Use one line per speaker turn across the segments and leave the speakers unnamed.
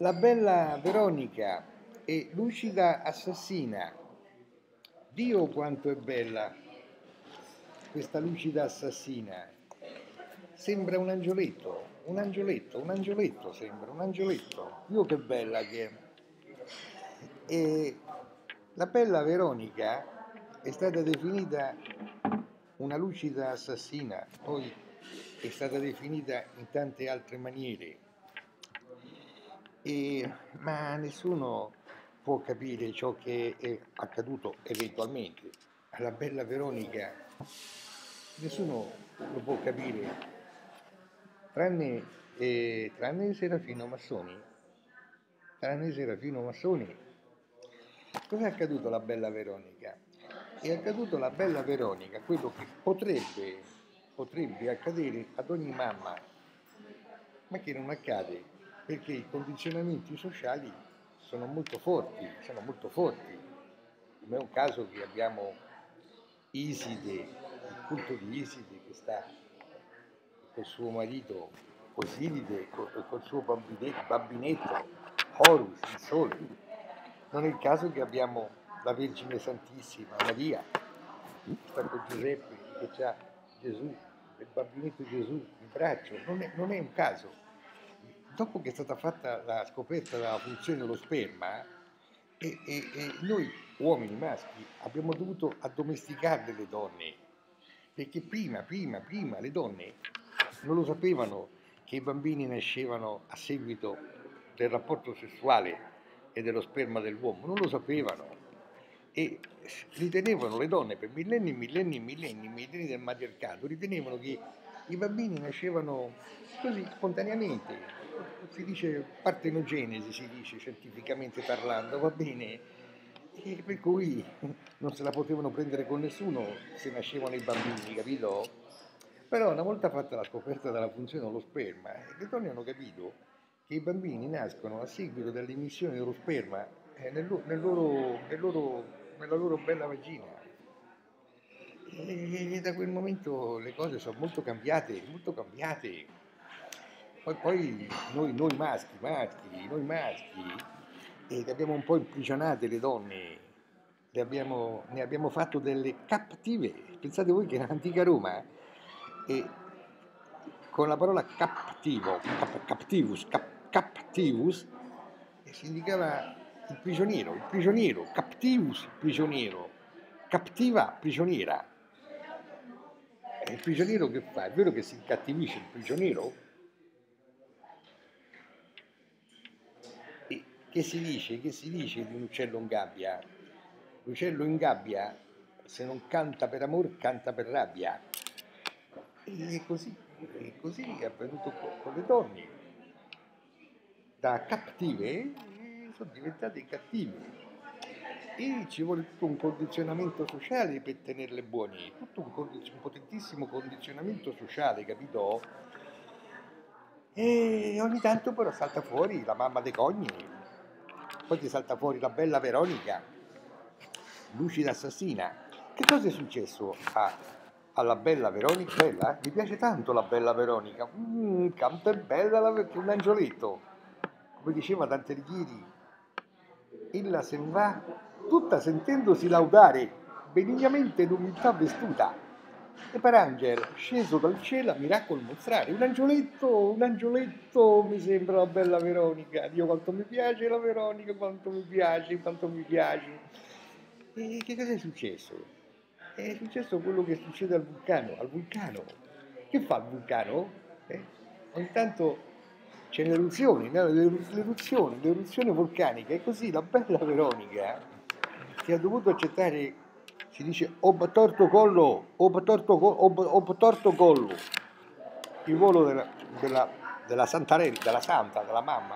La bella Veronica e lucida assassina. Dio quanto è bella questa lucida assassina. Sembra un angioletto, un angioletto, un angioletto sembra, un angioletto. Dio che bella che è. E la bella Veronica è stata definita una lucida assassina, poi è stata definita in tante altre maniere. Ma nessuno può capire ciò che è accaduto eventualmente alla bella Veronica, nessuno lo può capire, tranne Serafino Massoni. Cosa è accaduto alla bella Veronica? È accaduto alla bella Veronica quello che potrebbe accadere ad ogni mamma, ma che non accade perché i condizionamenti sociali sono molto forti, come è un caso che abbiamo Iside, il culto di Iside che sta col suo marito Osiride e col suo bambinetto Horus, il sole. Non è il caso che abbiamo la Vergine Santissima, Maria, che sta con Giuseppe, che ha Gesù, il bambinetto Gesù in braccio. Non è un caso. Dopo che è stata fatta la scoperta della funzione dello sperma, e noi uomini maschi abbiamo dovuto addomesticare le donne, perché prima le donne non lo sapevano che i bambini nascevano a seguito del rapporto sessuale e dello sperma dell'uomo, non lo sapevano e ritenevano le donne per millenni del matriarcato, ritenevano che i bambini nascevano così spontaneamente, si dice partenogenesi, si dice scientificamente parlando, va bene, e per cui non se la potevano prendere con nessuno se nascevano i bambini, capito? Però una volta fatta la scoperta della funzione dello sperma, le donne hanno capito che i bambini nascono a seguito dell'emissione dello sperma nella loro bella vagina. E da quel momento le cose sono molto cambiate, molto cambiate. Poi noi maschi, e abbiamo un po' imprigionate le donne, ne abbiamo fatto delle captive. Pensate voi che nell'antica Roma, e con la parola captivus, significava il prigioniero, captivus, prigioniero, captiva, prigioniera. E il prigioniero che fa? È vero che si incattivisce il prigioniero? E che si dice di un uccello in gabbia? L'uccello in gabbia, se non canta per amore, canta per rabbia. E così è avvenuto con le donne. Da cattive sono diventate cattive. E ci vuole tutto un condizionamento sociale per tenerle buone, tutto un potentissimo condizionamento sociale, capito? E ogni tanto però salta fuori la mamma dei cogni, poi ti salta fuori la bella Veronica, lucida assassina. Che cosa è successo alla bella Veronica? Bella? Mi piace tanto la bella Veronica, quanto è bella un angioletto, come diceva Dante Alighieri. Ella se ne va tutta sentendosi laudare, benignamente d'umiltà vestuta, e per angelo sceso dal cielo a miracolo mostrare. Un angioletto mi sembra la bella Veronica. Dio quanto mi piace la Veronica, quanto mi piace. E che cosa è successo? È successo quello che succede al vulcano. Che fa il vulcano? Ogni tanto c'è l'eruzione, no? l'eruzione vulcanica, e così la bella Veronica che ha dovuto accettare, si dice ob torto collo, il volo della Santarella, della mamma,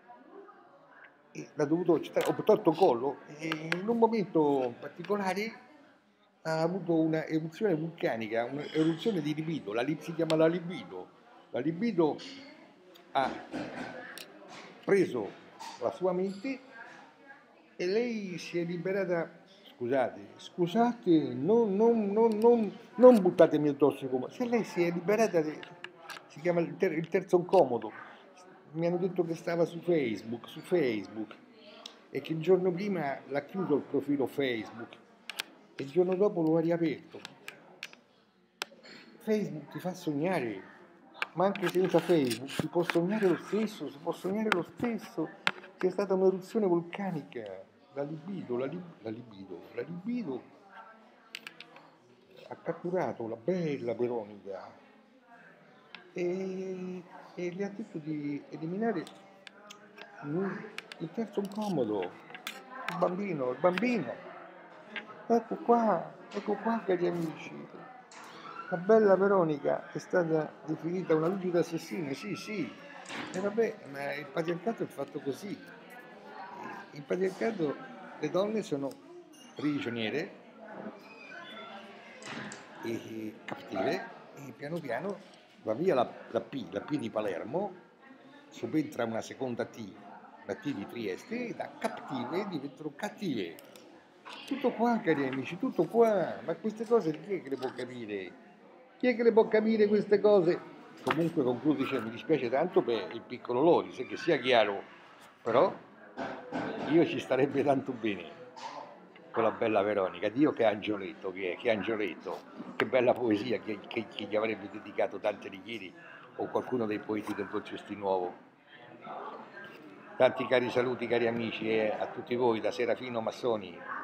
e l'ha dovuto accettare ob torto collo, e in un momento particolare ha avuto una eruzione vulcanica, un'eruzione di libido, si chiama la libido. La libido ha preso la sua mente e lei si è liberata. Scusate, non buttatemi addosso come. Se lei si è liberata, si chiama il terzo incomodo, mi hanno detto che stava su Facebook, e che il giorno prima l'ha chiuso il profilo Facebook e il giorno dopo lo ha riaperto. Facebook ti fa sognare, ma anche senza Facebook si può sognare lo stesso, si può sognare lo stesso. C'è stata un'eruzione vulcanica, la libido ha catturato la bella Veronica e le ha detto di eliminare il terzo incomodo, il bambino. Ecco qua cari amici. La bella Veronica è stata definita una lucida assassina, sì, sì. E vabbè, ma il patriarcato è fatto così. Il patriarcato, le donne sono prigioniere e cattive e piano piano va via la P di Palermo, subentra una seconda T, la T di Trieste e da cattive diventano cattive. Tutto qua cari amici, tutto qua, ma queste cose chi è che le può capire? Chi è che le può capire queste cose? Comunque concludo dicendo mi dispiace tanto per il piccolo Lori, se che sia chiaro, però io ci starebbe tanto bene con la bella Veronica. Dio che angioletto che è, che angioletto, che bella poesia che gli avrebbe dedicato Dante Alighieri o qualcuno dei poeti del Dolce Nuovo. Tanti cari saluti cari amici a tutti voi da Serafino Massoni.